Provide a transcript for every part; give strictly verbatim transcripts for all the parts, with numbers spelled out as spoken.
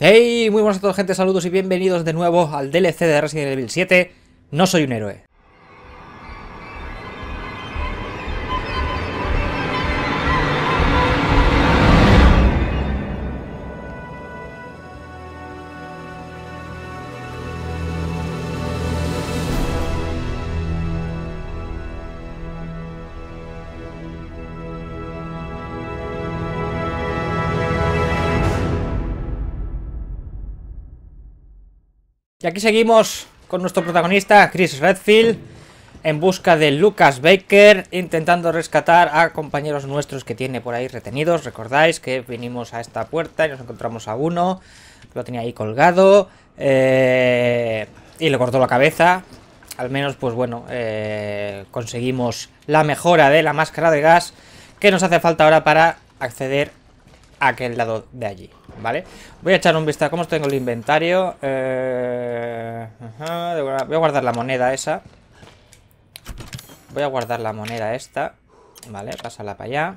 Hey, muy buenas a todos, gente, saludos y bienvenidos de nuevo al D L C de Resident Evil siete. No soy un héroe. Y aquí seguimos con nuestro protagonista, Chris Redfield, en busca de Lucas Baker, intentando rescatar a compañeros nuestros que tiene por ahí retenidos. Recordáis que vinimos a esta puerta y nos encontramos a uno, que lo tenía ahí colgado, eh, y le cortó la cabeza. Al menos, pues bueno, eh, conseguimos la mejora de la máscara de gas que nos hace falta ahora para acceder a aquel lado de allí. Vale, voy a echar un vistazo. ¿Cómo tengo el inventario? Eh... Ajá, voy a guardar la moneda esa. Voy a guardar la moneda esta. Vale, pásala para allá.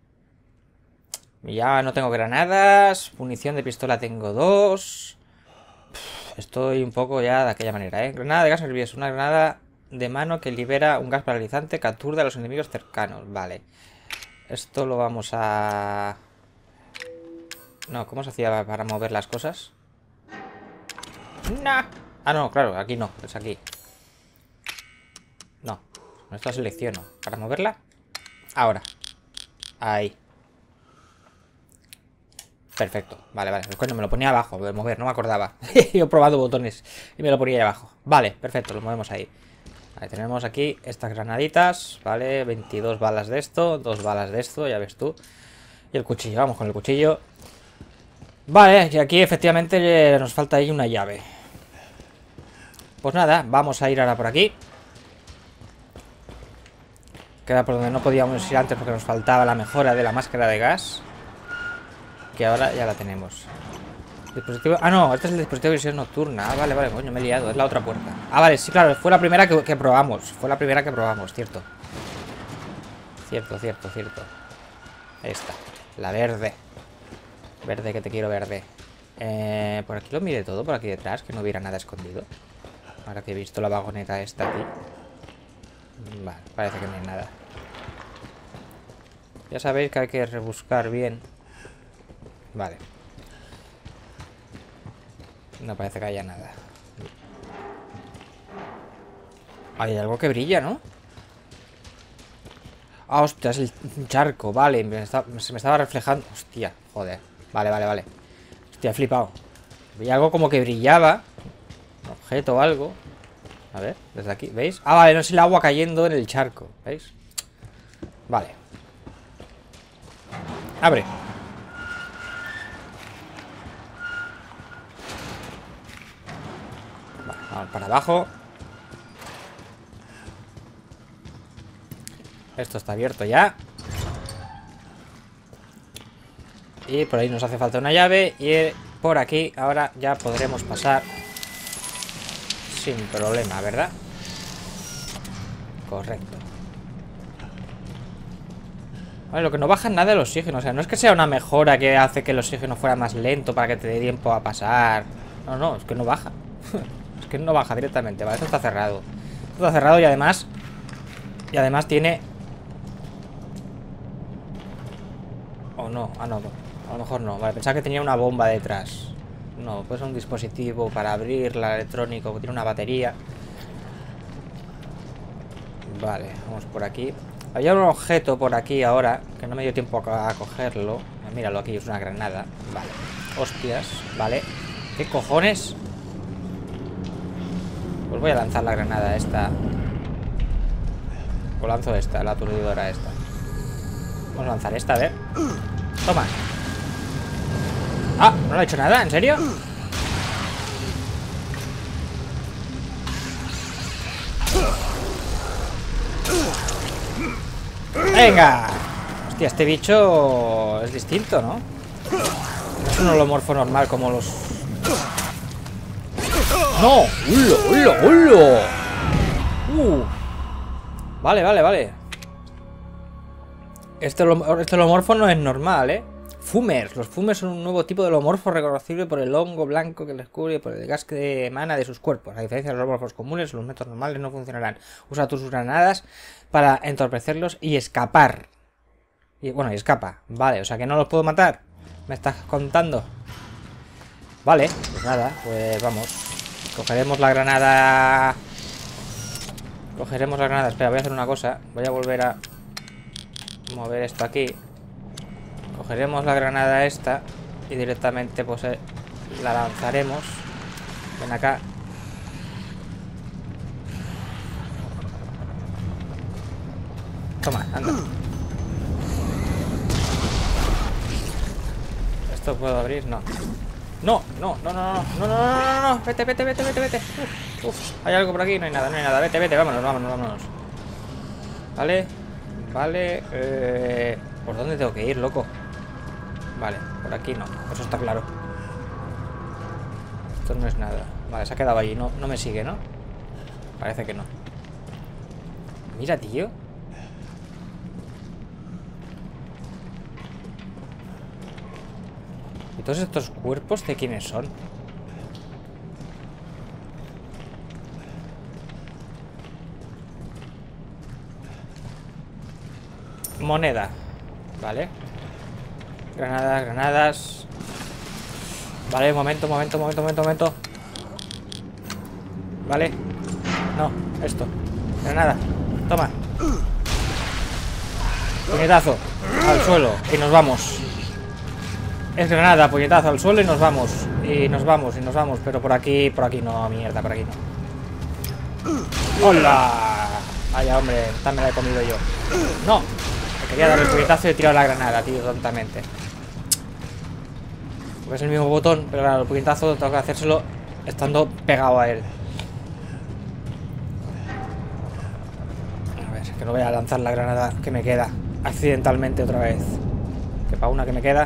Ya no tengo granadas. Munición de pistola tengo dos. Estoy un poco ya de aquella manera, ¿eh? Granada de gas nervioso. Una granada de mano que libera un gas paralizante. Captura a los enemigos cercanos. Vale. Esto lo vamos a... No, ¿cómo se hacía para mover las cosas? ¡No! Ah, no, claro, aquí no, es aquí. No, esto la selecciono. ¿Para moverla? Ahora. Ahí. Perfecto, vale, vale. Cuando me lo ponía abajo, de mover, no me acordaba. Yo he probado botones y me lo ponía ahí abajo. Vale, perfecto, lo movemos ahí. Vale, tenemos aquí estas granaditas. Vale, veintidós balas de esto, dos balas de esto, ya ves tú. Y el cuchillo, vamos con el cuchillo. Vale, y aquí efectivamente nos falta ahí una llave. Pues nada, vamos a ir ahora por aquí. Queda por donde no podíamos ir antes porque nos faltaba la mejora de la máscara de gas. Que ahora ya la tenemos. Dispositivo... Ah, no, este es el dispositivo de visión nocturna. Ah, vale, vale, coño, me he liado, es la otra puerta. Ah, vale, sí, claro, fue la primera que, que probamos. Fue la primera que probamos, cierto. Cierto, cierto, cierto. Esta, la verde. Verde, que te quiero verde. Eh, por aquí lo mire todo, por aquí detrás, que no hubiera nada escondido. Ahora que he visto la vagoneta esta aquí. Vale, parece que no hay nada. Ya sabéis que hay que rebuscar bien. Vale. No parece que haya nada. Hay algo que brilla, ¿no? Ah, hostia, es el charco, vale. Me está, se me estaba reflejando. Hostia, joder. Vale, vale, vale. Hostia, he flipado. Veía algo como que brillaba. Un objeto o algo. A ver, desde aquí, ¿veis? Ah, vale, no es el agua cayendo en el charco, ¿veis? Vale. Abre. Vale, vamos para abajo. Esto está abierto ya. Y por ahí nos hace falta una llave. Y por aquí ahora ya podremos pasar sin problema, ¿verdad? Correcto. Vale, lo que no baja nada el oxígeno. O sea, no es que sea una mejora que hace que el oxígeno fuera más lento para que te dé tiempo a pasar. No, no, es que no baja. Es que no baja directamente. Vale, esto está cerrado. Esto está cerrado y además... Y además tiene... Oh, no, ah, no, a lo mejor no. Vale, pensaba que tenía una bomba detrás. No, pues un dispositivo para abrirla, electrónico, que tiene una batería. Vale, vamos por aquí. Había un objeto por aquí ahora, que no me dio tiempo a, a cogerlo. Míralo, aquí es una granada. Vale, hostias, vale. ¿Qué cojones? Pues voy a lanzar la granada esta. O lanzo esta, la aturdidora esta. Vamos a lanzar esta, a ver. Toma. Ah, no le he hecho nada, ¿en serio? ¡Venga! Hostia, este bicho es distinto, ¿no? No es un holomorfo normal como los... ¡No! ¡Hulo, hulo, hulo! Uh. Vale, vale, vale. Este, este holomorfo no es normal, ¿eh? Fumers. Los fumers son un nuevo tipo de holomorfo reconocible por el hongo blanco que les cubre y por el gas que emana de sus cuerpos. A diferencia de los holomorfos comunes, los métodos normales no funcionarán. Usa tus granadas para entorpecerlos y escapar. Y bueno, y escapa. Vale, o sea que no los puedo matar. ¿Me estás contando? Vale, pues nada, pues vamos. Cogeremos la granada. Cogeremos la granada. Espera, voy a hacer una cosa. Voy a volver a mover esto aquí. Cogeremos la granada esta y directamente pues eh, la lanzaremos. Ven acá. Toma, anda. ¿Esto puedo abrir? No. No, no, no, no, no, no, no, no, no, no, vete, vete, vete, vete, vete. Uf, uf, hay algo por aquí, no hay nada, no hay nada, vete, vete, vámonos, vámonos, vámonos. Vale, vale, eh... ¿por dónde tengo que ir, loco? Vale, por aquí no, eso está claro. Esto no es nada. Vale, se ha quedado allí, no, no me sigue, ¿no? Parece que no. Mira, tío. ¿Y todos estos cuerpos de quiénes son? Moneda. Vale. Granadas, granadas. Vale, momento, momento, momento, momento, momento. Vale. No, esto. Granada. Toma. Puñetazo. Al suelo. Y nos vamos. Es granada, puñetazo al suelo y nos vamos. Y nos vamos, y nos vamos. Pero por aquí, por aquí no, mierda, por aquí no. ¡Hola! Vaya, hombre, esta me la he comido yo. ¡No! Me quería dar el puñetazo y he tirado la granada, tío, tontamente. Porque es el mismo botón, pero claro, el puñetazo tengo que hacérselo estando pegado a él. A ver, que no voy a lanzar la granada que me queda accidentalmente otra vez. Que para una que me queda.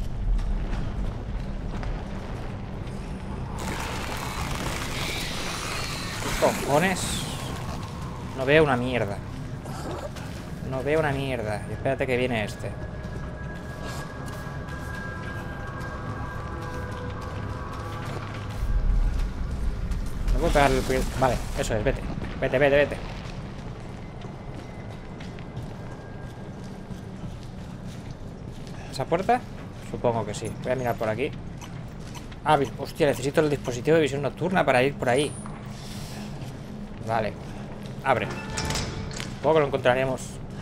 Cojones. No veo una mierda. No veo una mierda. Y espérate que viene este. No puedo pegarle el puñetazo. Vale, eso es, vete. Vete, vete, vete. ¿Esa puerta? Supongo que sí. Voy a mirar por aquí. Ah, hostia, necesito el dispositivo de visión nocturna para ir por ahí. Vale. Abre. Supongo que lo encontraremos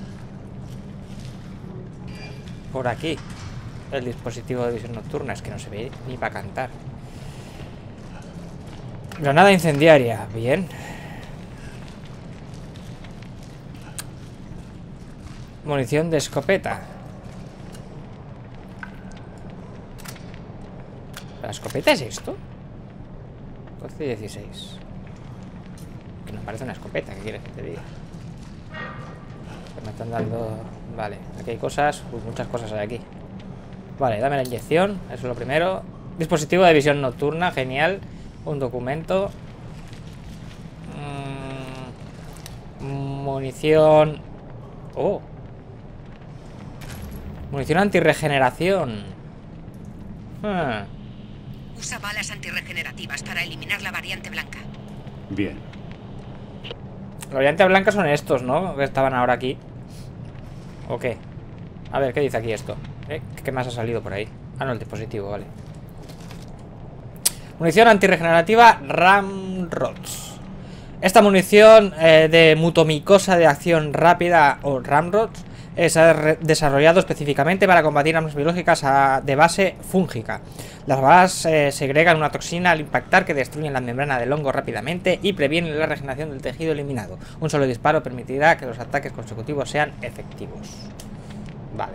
por aquí. El dispositivo de visión nocturna. Es que no se ve ni para cantar. Granada incendiaria. Bien. Munición de escopeta. ¿La escopeta es esto? doce y dieciséis. Que nos parece una escopeta, ¿qué quieres que te diga? Que me están dando... Vale, aquí hay cosas. Uy, muchas cosas hay aquí. Vale, dame la inyección, eso es lo primero. Dispositivo de visión nocturna, genial. Un documento. mm, Munición. Oh. Munición antirregeneración. hmm. Usa balas antirregenerativas para eliminar la variante blanca. Bien. La variante blanca son estos, ¿no? Que estaban ahora aquí. ¿O qué? A ver, ¿qué dice aquí esto? ¿Eh? ¿Qué más ha salido por ahí? Ah, no, el dispositivo, vale. Munición antirregenerativa Ramrods. Esta munición eh, de mutomicosa de acción rápida o Ramrods eh, se ha desarrollado específicamente para combatir armas biológicas a, de base fúngica. Las balas eh, segregan una toxina al impactar que destruyen la membrana del hongo rápidamente y previenen la regeneración del tejido eliminado. Un solo disparo permitirá que los ataques consecutivos sean efectivos. Vale.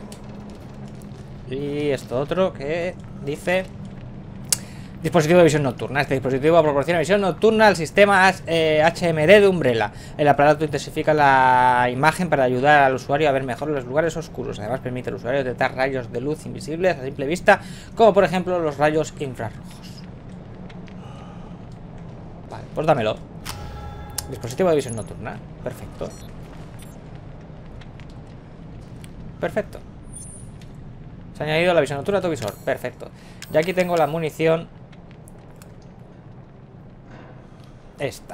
Y esto otro que dice... Dispositivo de visión nocturna. Este dispositivo proporciona visión nocturna al sistema eh, H M D de Umbrella. El aparato intensifica la imagen para ayudar al usuario a ver mejor los lugares oscuros. Además permite al usuario detectar rayos de luz invisibles a simple vista, como por ejemplo los rayos infrarrojos. Vale, pues dámelo. Dispositivo de visión nocturna. Perfecto. Perfecto. Se ha añadido la visionatura a tu visor. Perfecto. Y aquí tengo la munición. Esta.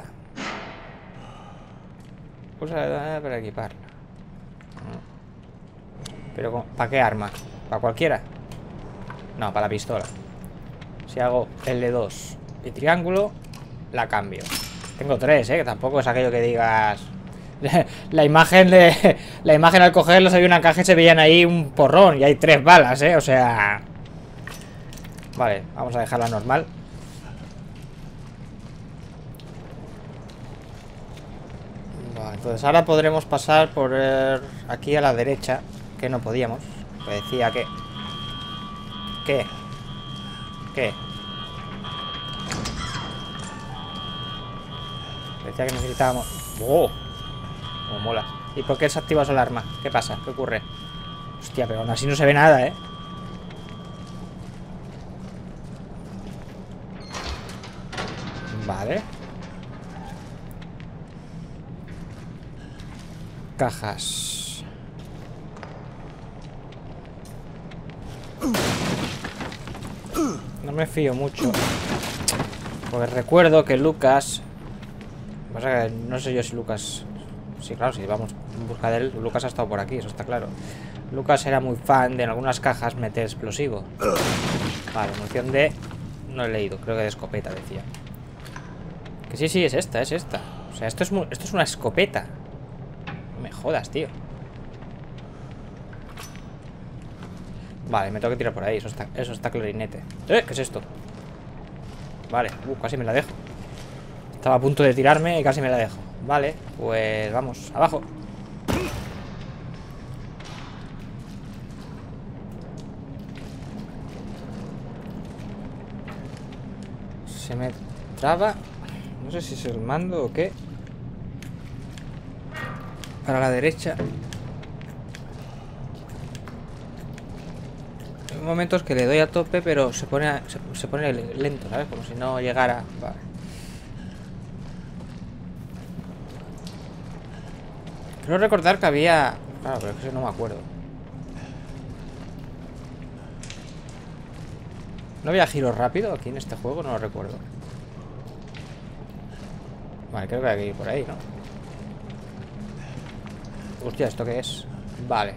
Usa para equiparla. Pero ¿para qué arma? ¿Para cualquiera? No, para la pistola. Si hago L dos y triángulo, la cambio. Tengo tres, ¿eh? Que tampoco es aquello que digas... La imagen de... La imagen al cogerlos había una caja y se veían ahí un porrón. Y hay tres balas, ¿eh? O sea... Vale, vamos a dejarla normal. Vale, entonces ahora podremos pasar por el... aquí a la derecha. Que no podíamos. Me decía que... ¿Qué? ¿Qué? Decía que necesitábamos... ¡Oh! Como mola. ¿Y por qué se activa esa alarma? ¿Qué pasa? ¿Qué ocurre? Hostia, pero aún así no se ve nada, ¿eh? Vale. Cajas. No me fío mucho. Porque recuerdo que Lucas... Pasa que no sé yo si Lucas... Sí, claro, si vamos en busca de él, Lucas ha estado por aquí, eso está claro. Lucas era muy fan de en algunas cajas meter explosivo. Vale, munición de... No he leído, creo que de escopeta decía. Que sí, sí, es esta, es esta. O sea, esto es, esto es una escopeta. No me jodas, tío. Vale, me tengo que tirar por ahí, eso está, eso está clarinete. ¿Eh? ¿Qué es esto? Vale, uh, casi me la dejo. Estaba a punto de tirarme y casi me la dejo. Vale, pues vamos, abajo. Se me traba. No sé si es el mando o qué. Para la derecha. Hay momentos que le doy a tope, pero se pone, a, se, se pone lento, ¿sabes? Como si no llegara. Vale. Quiero recordar que había... Claro, pero es que no me acuerdo. ¿No había giro rápido aquí en este juego? No lo recuerdo. Vale, creo que hay que ir por ahí, ¿no? Hostia, ¿esto qué es? Vale.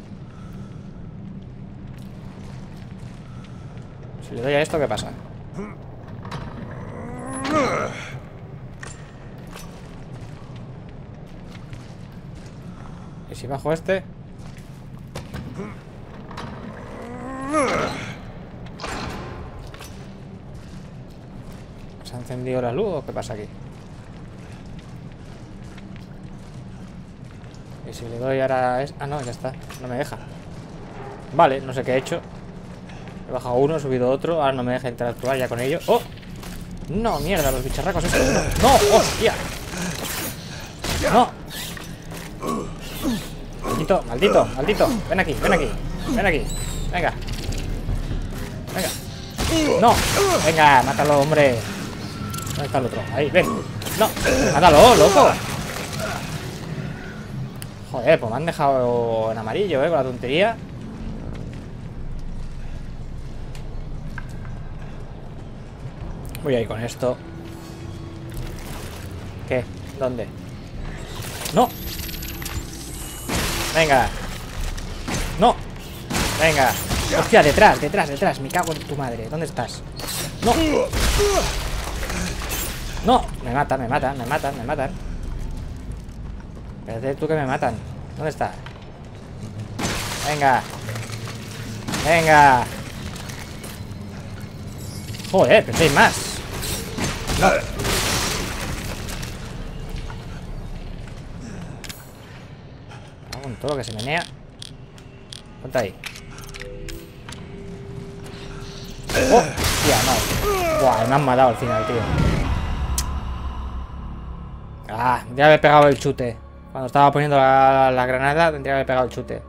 Si le doy a esto, ¿qué pasa? ¿Y si bajo este? ¿Se ha encendido la luz o qué pasa aquí? Y si le doy ahora... Es... Ah, no, ya está. No me deja. Vale, no sé qué he hecho. He bajado uno, he subido otro. Ahora no me deja interactuar ya con ello. ¡Oh! No, mierda, los bicharracos estos. ¡No! ¡Hostia! ¡No! Maldito, maldito, maldito. Ven aquí, ven aquí. Ven aquí. Venga. Venga. ¡No! Venga, mátalo, hombre. ¿Dónde está el otro? Ahí, ven. ¡No! ¡Mátalo, loco! Joder, pues me han dejado en amarillo, eh, con la tontería. Voy a ir con esto. ¿Qué? ¿Dónde? ¡No! Venga. ¡No! Venga. Hostia, detrás, detrás, detrás. Me cago en tu madre. ¿Dónde estás? ¡No! ¡No! Me matan, me matan, me matan, me matan. Espérate tú que me matan. ¿Dónde está? Venga. Venga. Joder, pero hay más. No. Con todo lo que se menea. Ponte ahí. ¡Oh! Tía, no. Buah, me han matado al final, tío. Ah, tendría que haber pegado el chute. Cuando estaba poniendo la, la granada, tendría que haber pegado el chute.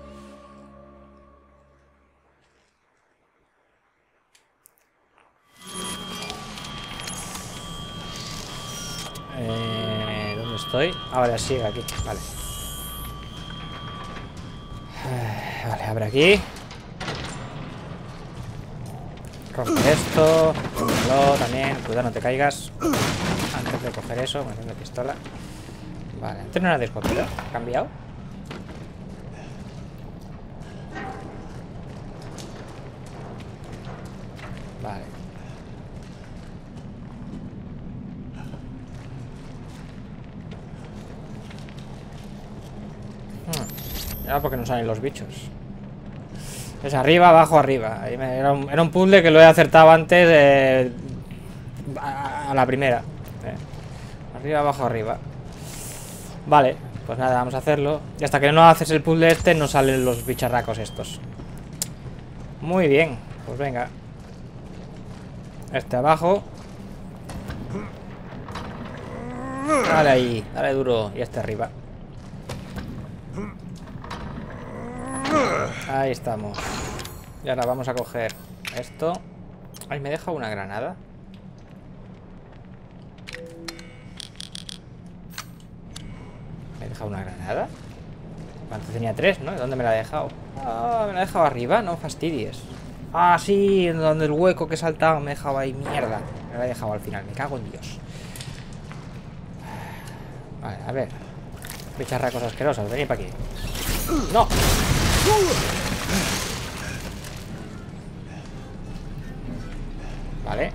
Eh, ¿Dónde estoy? Ah, vale, sigue aquí. Vale. Eh, vale, abre aquí. Rompe esto. Rómpelo también. Cuidado, no te caigas. Antes de coger eso, me de pistola. Vale, antes no era de escopeta. ¿Ha cambiado? Vale. Hmm. Ya porque no salen los bichos. Es arriba, abajo, arriba. Ahí me- Era un, era un puzzle que lo he acertado antes eh, a, a la primera. Eh. Arriba, abajo, arriba. Vale, pues nada, vamos a hacerlo. Y hasta que no haces el puzzle este, no salen los bicharracos estos. Muy bien, pues venga. Este abajo. Dale ahí, dale duro. Y este arriba. Ahí estamos. Y ahora vamos a coger esto. Ay, me deja una granada. ¿Me he dejado una granada? Antes tenía tres, ¿no? ¿Dónde me la he dejado? Ah, me la he dejado arriba, no fastidies. Ah, sí, donde el hueco que he saltado me he dejado ahí, mierda. Me la he dejado al final, me cago en Dios. Vale, a ver. Bicharracos asquerosos, venid para aquí. ¡No! Vale.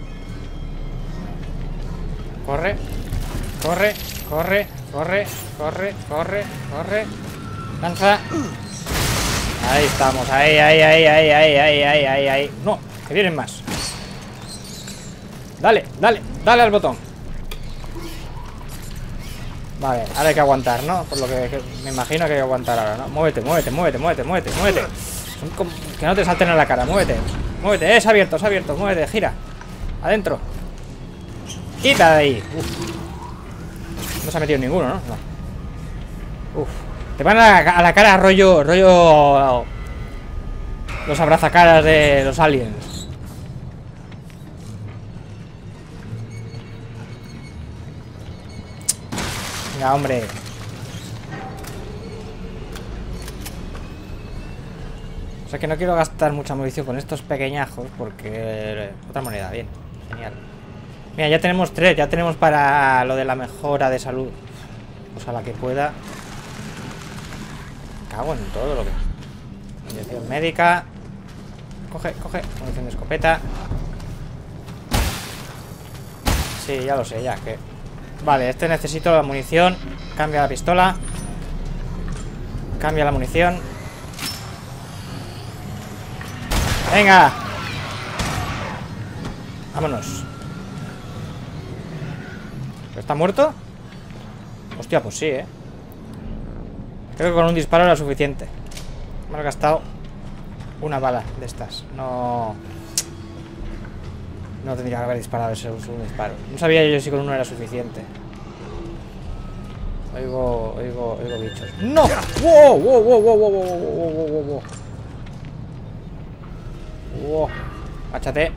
Corre. Corre, corre, corre, corre, corre, corre. Lanza. Ahí estamos, ahí, ahí, ahí, ahí, ahí, ahí, ahí, ahí, ahí. No, que vienen más. Dale, dale, dale al botón. Vale, ahora hay que aguantar, ¿no? Por lo que, que me imagino que hay que aguantar ahora, ¿no? Muévete, muévete, muévete, muévete, muévete, muévete. Son como... Que no te salten a la cara, muévete. Muévete, es abierto, es abierto, muévete, gira. Adentro. Quita de ahí. Uf. No se ha metido ninguno, ¿no? No. Uf. Te van a la, a la cara rollo, rollo... Los abrazacaras de los aliens. Venga, hombre. O sea que no quiero gastar mucha munición con estos pequeñajos porque... Otra moneda, bien. Genial. Mira, ya tenemos tres. Ya tenemos para lo de la mejora de salud. O sea, la que pueda. Cago en todo lo que... Inyección médica. Coge, coge. Munición de escopeta. Sí, ya lo sé, ya que... Vale, este necesito la munición. Cambia la pistola. Cambia la munición. ¡Venga! Vámonos. ¿Está muerto? Hostia, pues sí, ¿eh? Creo que con un disparo era suficiente. Me he gastado una bala de estas. No... No tendría que haber disparado ese un disparo. No sabía yo si con uno era suficiente. Oigo, oigo, oigo bichos. ¡No! ¡Wow! ¡Wow! ¡Wow! ¡Wow! ¡Wow! ¡Wow! ¡Wow! ¡Wow! ¡Wow! ¡Wow! ¡Áchate!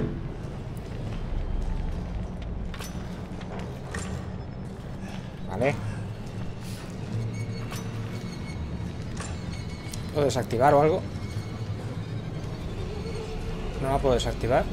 Vale. ¿Puedo desactivar o algo? No la puedo desactivar.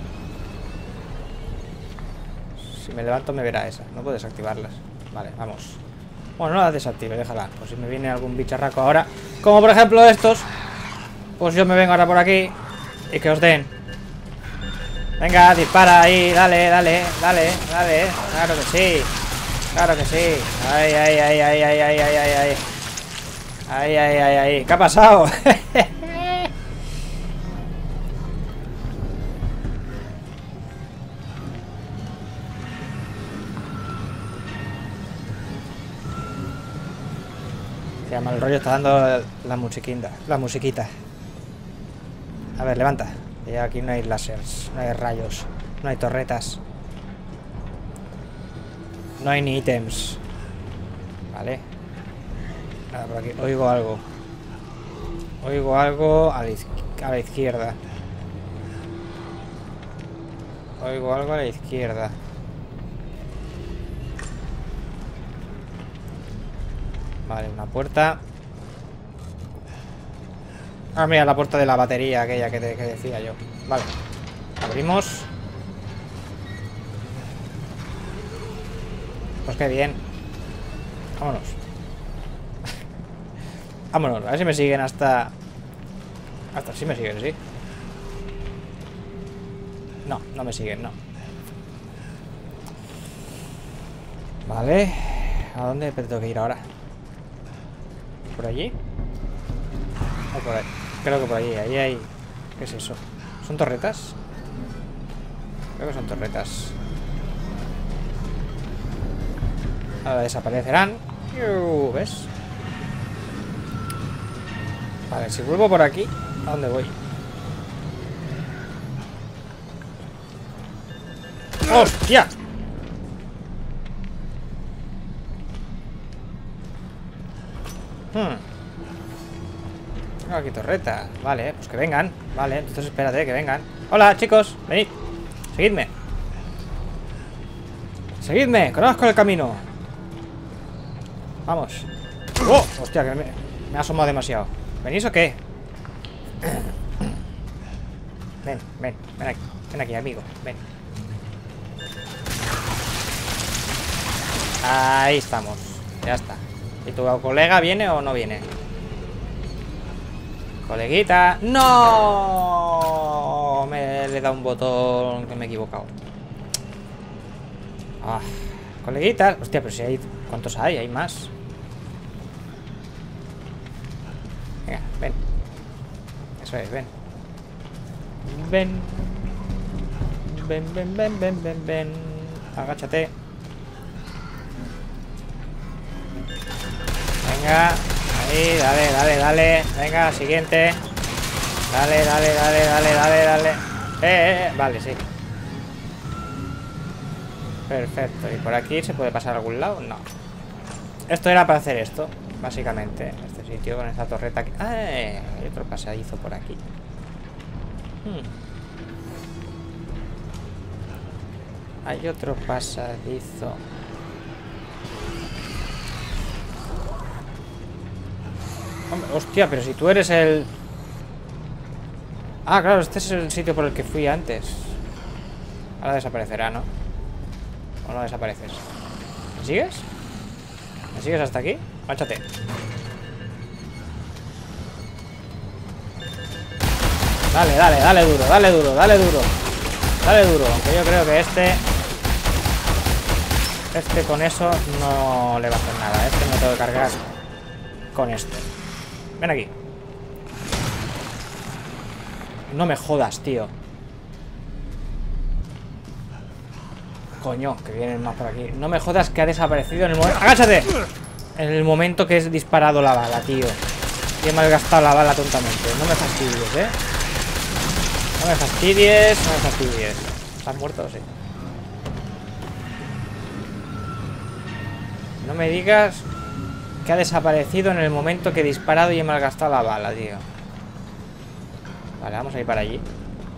Si me levanto me verá esa. No puedo desactivarlas. Vale, vamos. Bueno, no las desactive, déjala. Pues si me viene algún bicharraco ahora, como por ejemplo estos, pues yo me vengo ahora por aquí y que os den. Venga, dispara ahí, dale, dale, dale, dale. Claro que sí. Claro que sí. Ay, ay, ay, ay, ay, ay, ay, ay, ay. Ay, ay, ay, ay. ¿Qué ha pasado? Se llama el rollo, está dando la musiquita. La musiquita. A ver, levanta. Ya aquí no hay láseres, no hay rayos, no hay torretas. No hay ni ítems. Vale. Nada, por aquí. Oigo algo. Oigo algo a la, iz a la izquierda. Oigo algo a la izquierda. Vale, una puerta. Ah, mira, la puerta de la batería aquella que, te, que decía yo. Vale. Abrimos. Pues qué bien. Vámonos. Vámonos, a ver si me siguen hasta... Hasta sí me siguen, sí. No, no me siguen, no. Vale. ¿A dónde tengo que ir ahora? ¿Por allí? O por ahí. Creo que por allí, ahí hay... ¿Qué es eso? ¿Son torretas? Creo que son torretas. Ahora desaparecerán. ¿Ves? Vale, si vuelvo por aquí, ¿a dónde voy? ¡Hostia! Hmm. Tengo aquí torreta. Vale, pues que vengan. Vale, entonces espérate, que vengan. Hola, chicos, venid. Seguidme. Seguidme, conozco el camino. Vamos. ¡Oh! Hostia, que me, me ha asomado demasiado. ¿Venís o qué? Ven, ven, ven aquí. Ven aquí, amigo, ven. Ahí estamos. Ya está. ¿Y tu colega viene o no viene? Coleguita. ¡No! Me le he dado un botón que me he equivocado. Ah, coleguitas. Hostia, pero si hay... ¿Cuántos hay? Hay más. Venga, ven. Eso es, ven. Ven. Ven, ven, ven, ven, ven, ven. Agáchate. Venga. Ahí, dale, dale, dale. Venga, siguiente. Dale, dale, dale, dale, dale, dale. Eh, eh, eh. Vale, sí. Perfecto. ¿Y por aquí se puede pasar a algún lado? No. Esto era para hacer esto, básicamente. Este sitio con esta torreta aquí. ¡Ah! Hay otro pasadizo por aquí. Hmm. Hay otro pasadizo. Hombre, hostia, pero si tú eres el... Ah, claro, este es el sitio por el que fui antes. Ahora desaparecerá, ¿no? ¿O no desapareces? ¿Me sigues? ¿Me sigues hasta aquí? Máchate. Dale, dale, dale duro, dale duro, dale duro. Dale duro, aunque yo creo que este... Este con eso no le va a hacer nada. Este me tengo que cargar con este. Ven aquí. No me jodas, tío. Coño, que vienen más por aquí. No me jodas que ha desaparecido en el momento... ¡Agáchate! En el momento que he disparado la bala, tío. Y he malgastado la bala tontamente. No me fastidies, ¿eh? No me fastidies, no me fastidies. ¿Estás muerto o sí? No me digas que ha desaparecido en el momento que he disparado y he malgastado la bala, tío. Vale, vamos a ir para allí.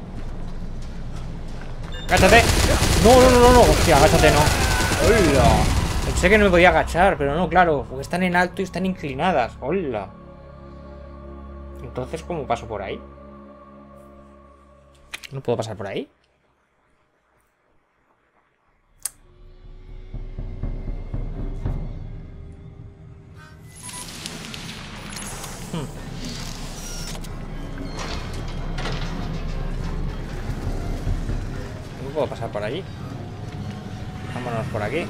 ¡Agáchate! No, no, no, no, no. Hostia, agáchate, no. ¡Hola! Pensé que no me podía agachar, pero no, claro. Porque están en alto y están inclinadas. ¡Hola! Entonces, ¿cómo paso por ahí? ¿No puedo pasar por ahí? Hmm. No puedo pasar por allí. Vámonos por aquí.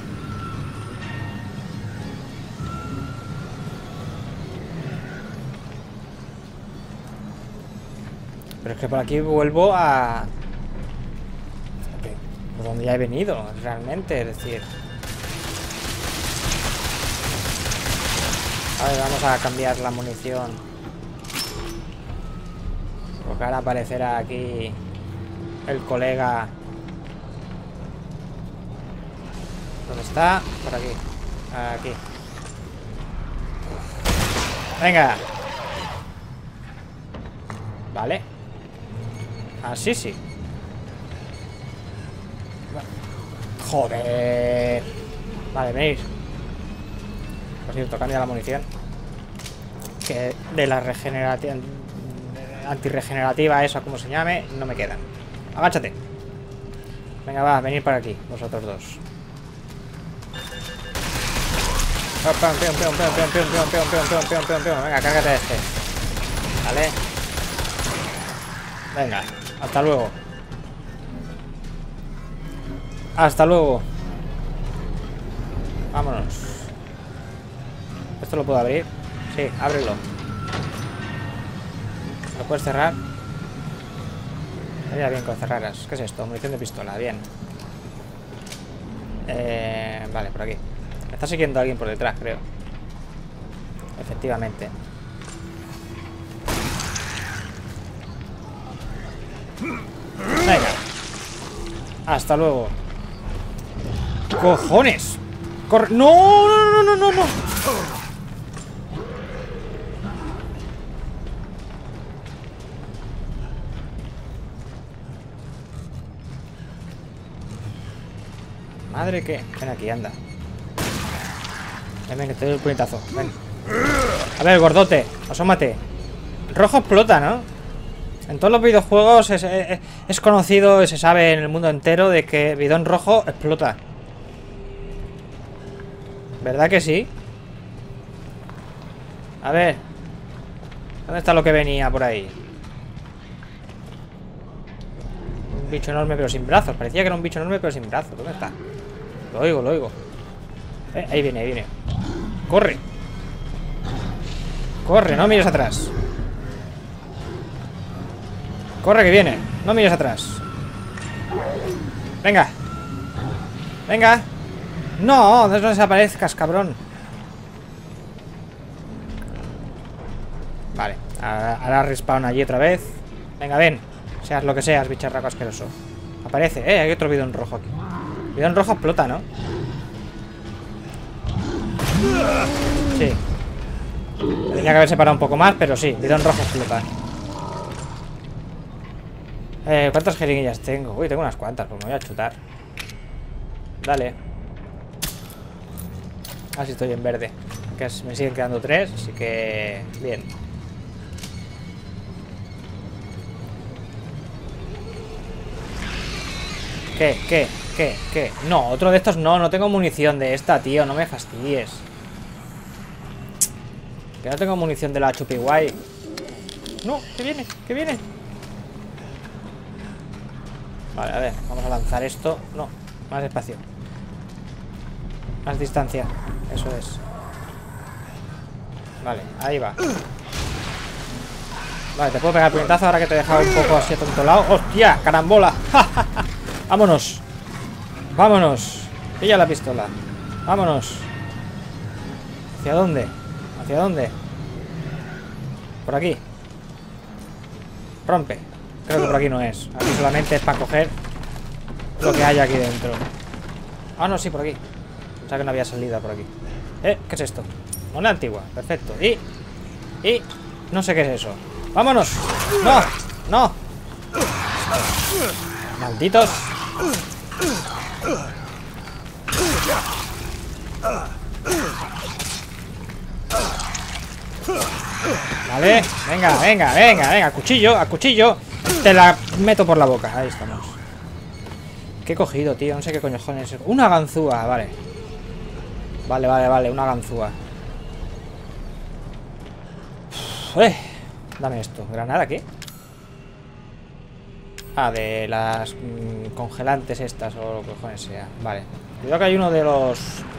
Pero es que por aquí vuelvo a... Por donde ya he venido, realmente, es decir... A ver, vamos a cambiar la munición. Porque ahora aparecerá aquí el colega. ¿Dónde está? Por aquí. Aquí. Venga. Vale. Así sí. Joder. Vale, venís. Por cierto, cambia la munición. Que de la regeneración antirregenerativa, esa como se llame, no me quedan. Agáchate. Venga, va, venid para aquí, vosotros dos. Venga, cárgate a este. Vale. Venga, hasta luego. Hasta luego. Vámonos. ¿Esto lo puedo abrir? Sí, ábrelo. ¿Lo puedes cerrar? Sería bien que lo cerraras. ¿Qué es esto? Munición de pistola, bien. Eh, vale, por aquí. Me está siguiendo alguien por detrás, creo. Efectivamente. Venga. Hasta luego. ¡Cojones! ¡Corre! ¡No! ¡No, no, no, no, no! Madre que... Ven aquí, anda. Ven, ven, que te doy el puñetazo. Ven. A ver, gordote, asómate. Rojo explota, ¿no? En todos los videojuegos es, es, es conocido y se sabe en el mundo entero de que bidón rojo explota. ¿Verdad que sí? A ver. ¿Dónde está lo que venía por ahí? Un bicho enorme pero sin brazos. Parecía que era un bicho enorme pero sin brazos. ¿Dónde está? Lo oigo, lo oigo. Eh, ahí viene, ahí viene. ¡Corre! ¡Corre! No mires atrás. ¡Corre que viene! No mires atrás. Venga. Venga. No, no desaparezcas, cabrón. Vale, ahora, ahora respawn allí otra vez. Venga, ven. Seas lo que seas, bicharraco asqueroso. Aparece, eh, hay otro bidón rojo aquí. Bidón rojo explota, ¿no? Sí. Tenía que haber separado un poco más, pero sí, bidón rojo explota. Eh, ¿cuántas jeringuillas tengo? Uy, tengo unas cuantas, pues me voy a chutar. Dale. Así estoy en verde. Que es, me siguen quedando tres, así que... Bien. ¿Qué? ¿Qué? ¿Qué? ¿Qué? No, otro de estos no, no tengo munición de esta, tío, no me fastidies. Que no tengo munición de la chupi guay. No, que viene, que viene. Vale, a ver, vamos a lanzar esto. No, más espacio. Más distancia, eso es. Vale, ahí va. Vale, te puedo pegar puñetazo ahora que te he dejado un poco así atontolado. ¡Hostia! ¡Carambola! ¡Vámonos! ¡Vámonos! Pilla la pistola. ¡Vámonos! ¿Hacia dónde? ¿Hacia dónde? Por aquí. Rompe. Creo que por aquí no es. Aquí solamente es para coger lo que hay aquí dentro. Ah, no, sí, por aquí. Pensaba que no había salida por aquí. Eh, ¿qué es esto? Moneda antigua, perfecto. Y... Y... No sé qué es eso. ¡Vámonos! ¡No! ¡No! ¡Malditos! Vale, venga, venga, venga, venga. A cuchillo, a cuchillo. Te la meto por la boca. Ahí estamos. ¿Qué he cogido, tío? No sé qué coñones es. Una ganzúa, vale. Vale, vale, vale, una ganzúa. Eh, dame esto. ¿Granada qué? Ah, de las mmm, congelantes estas o lo que cojones sea. Vale. Cuidado que hay uno de los...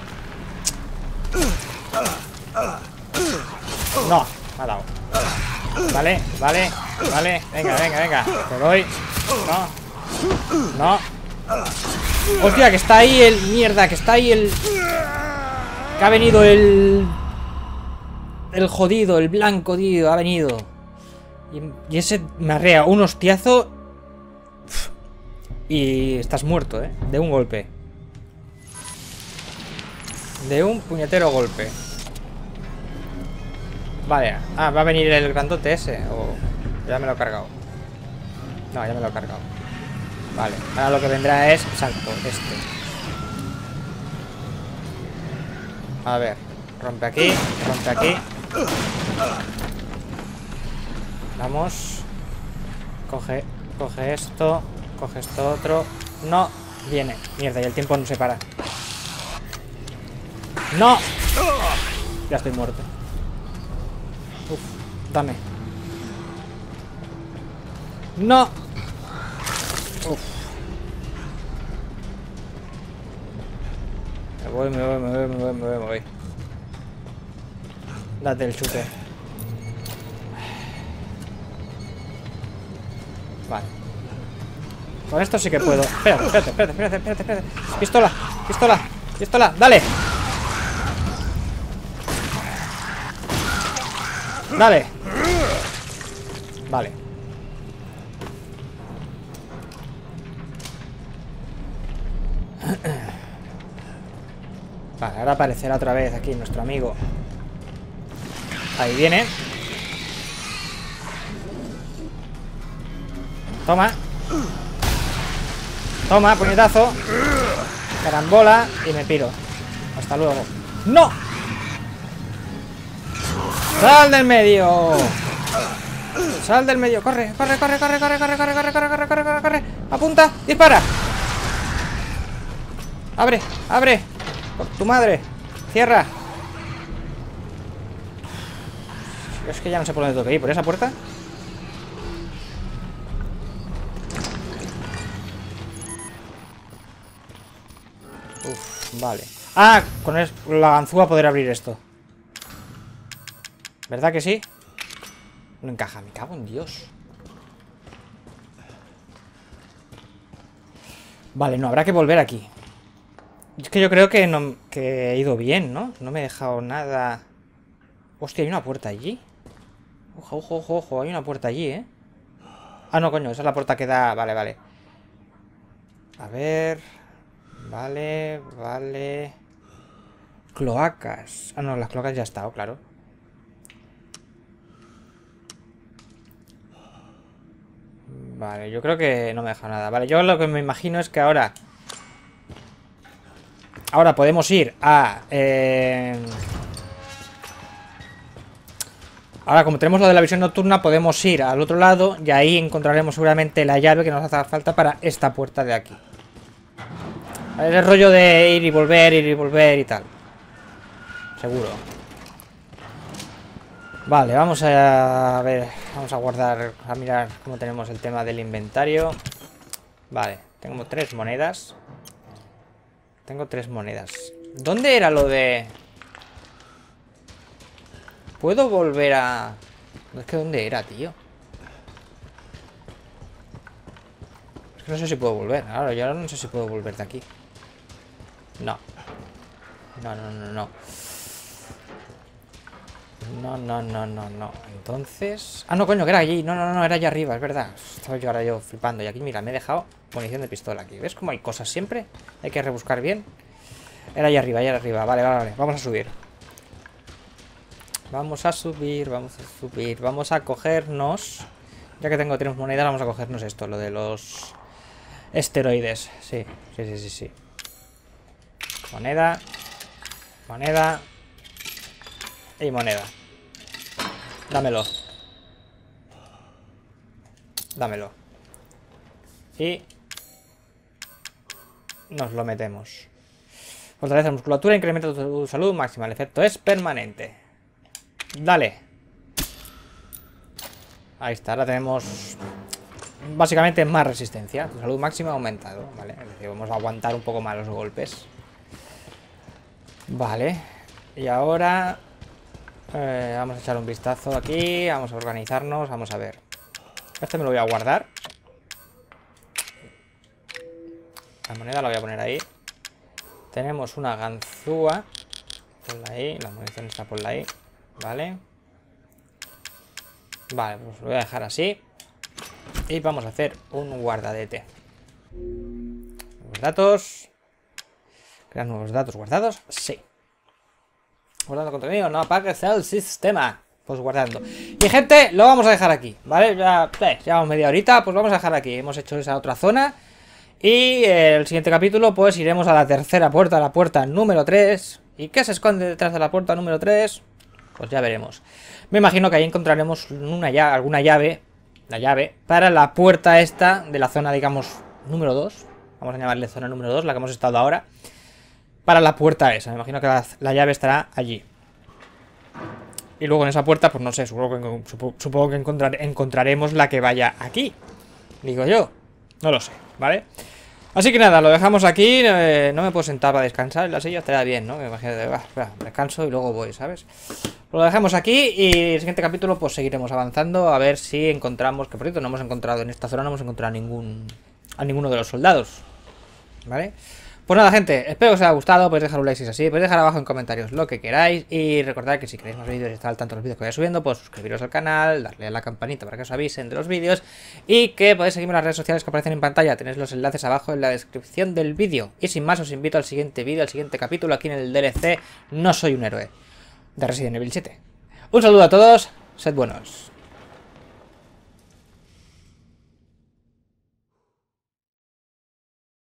No, me ha dado. Vale, vale, vale. Venga, venga, venga. Te doy. No. No. Hostia, que está ahí el... Mierda, que está ahí el... Que ha venido el... El jodido, el blanco, tío. Ha venido. Y, y ese me arrea un hostiazo. Y estás muerto, ¿eh? De un golpe. De un puñetero golpe. Vale. Ah, va a venir el grandote ese. O ya me lo he cargado. No, ya me lo he cargado. Vale. Ahora lo que vendrá es... Exacto, este. A ver. Rompe aquí. Rompe aquí. Vamos. Coge. Coge esto. Coge esto otro. No. Viene. Mierda, y el tiempo no se para. ¡No! Ya estoy muerto. Uf, dame. ¡No! Uf. Me voy, me voy, me voy, me voy, me voy, me voy. Date el chute. Vale. Con esto sí que puedo. Espérate, espérate, espérate, espérate, espérate, espérate. Pistola, pistola, pistola, dale. Dale. Vale. Vale, ahora aparecerá otra vez aquí nuestro amigo. Ahí viene. Toma. Toma, puñetazo. Carambola y me piro. Hasta luego. ¡No! ¡Sal del medio! ¡Sal del medio! ¡Corre! ¡Corre, corre, corre, corre, corre, corre, corre, corre, corre, corre, corre, corre! ¡Apunta! ¡Dispara! ¡Abre! ¡Abre! ¡Por tu madre! ¡Cierra! Es que ya no sé por dónde tengo que ir. ¿Por esa puerta? Uf, vale. Ah, con el, la ganzúa poder abrir esto. ¿Verdad que sí? No encaja, me cago en Dios. Vale, no, habrá que volver aquí. Es que yo creo que, no, que he ido bien, ¿no? No me he dejado nada. Hostia, hay una puerta allí. Ojo, ojo, ojo, ojo, hay una puerta allí, ¿eh? Ah, no, coño, esa es la puerta que da... Vale, vale. A ver... Vale, vale... Cloacas. Ah, no, las cloacas ya han estado, claro. Vale, yo creo que no me deja nada. Vale, yo lo que me imagino es que ahora... Ahora podemos ir a... Eh... Ahora, como tenemos lo de la visión nocturna, podemos ir al otro lado y ahí encontraremos seguramente la llave que nos hace falta para esta puerta de aquí. Es el rollo de ir y volver, ir y volver y tal. Seguro. Vale, vamos a ver. Vamos a guardar, a mirar cómo tenemos el tema del inventario. Vale, tengo tres monedas. Tengo tres monedas. ¿Dónde era lo de...? ¿Puedo volver a...? Es que ¿dónde era, tío? Es que no sé si puedo volver. Ahora, yo ahora no sé si puedo volver de aquí. No. No, no, no, no. No, no, no, no, no. Entonces... Ah, no, coño, que era allí. No, no, no, era allá arriba, es verdad. Estaba yo ahora yo flipando. Y aquí, mira, me he dejado munición de pistola aquí. ¿Ves cómo hay cosas siempre? Hay que rebuscar bien. Era allá arriba, allá arriba. Vale, vale, vale. Vamos a subir. Vamos a subir, vamos a subir. Vamos a cogernos... Ya que tengo tres monedas, vamos a cogernos esto. Lo de los... esteroides. Sí, sí, sí, sí, sí. Moneda. Moneda. Y moneda. Dámelo. Dámelo. Y... nos lo metemos. Fortaleza la musculatura, incrementa tu salud máxima. El efecto es permanente. Dale. Ahí está, ahora tenemos... básicamente más resistencia. Tu salud máxima ha aumentado. Vale, es decir, vamos a aguantar un poco más los golpes. Vale. Y ahora... Eh, vamos a echar un vistazo aquí. Vamos a organizarnos. Vamos a ver. Este me lo voy a guardar. La moneda la voy a poner ahí. Tenemos una ganzúa. Ponla ahí. La munición está por ahí. Vale. Vale, pues lo voy a dejar así. Y vamos a hacer un guardadete. Nuevos datos. Crear nuevos datos guardados. Sí. Guardando contenido, no apagues el sistema. Pues guardando. Y gente, lo vamos a dejar aquí, ¿vale? Ya eh, llevamos media horita, pues vamos a dejar aquí. Hemos hecho esa otra zona. Y el siguiente capítulo, pues iremos a la tercera puerta, la puerta número tres. ¿Y qué se esconde detrás de la puerta número tres? Pues ya veremos. Me imagino que ahí encontraremos una llave, alguna llave, la llave, para la puerta esta de la zona, digamos, número dos. vamos a llamarle zona número dos, la que hemos estado ahora, para la puerta esa. Me imagino que la, la llave estará allí. Y luego en esa puerta, pues no sé, supongo que, supongo, supongo que encontrar, encontraremos la que vaya aquí. Digo yo. No lo sé, ¿vale? Así que nada, lo dejamos aquí. eh, No me puedo sentar para descansar en la silla, estaría bien, ¿no? Me imagino de, bah, bah, descanso y luego voy, ¿sabes? Lo dejamos aquí y el siguiente capítulo pues seguiremos avanzando a ver si encontramos, que por cierto no hemos encontrado en esta zona, no hemos encontrado a ningún a ninguno de los soldados, ¿vale? Pues nada, gente, espero que os haya gustado. Podéis dejar un like si es así, podéis dejar abajo en comentarios lo que queráis y recordad que si queréis más vídeos y estar al tanto de los vídeos que vaya subiendo, pues suscribiros al canal, darle a la campanita para que os avisen de los vídeos y que podéis seguirme en las redes sociales que aparecen en pantalla. Tenéis los enlaces abajo en la descripción del vídeo. Y sin más, os invito al siguiente vídeo, al siguiente capítulo aquí en el D L C No Soy un Héroe de Resident Evil siete. Un saludo a todos, sed buenos.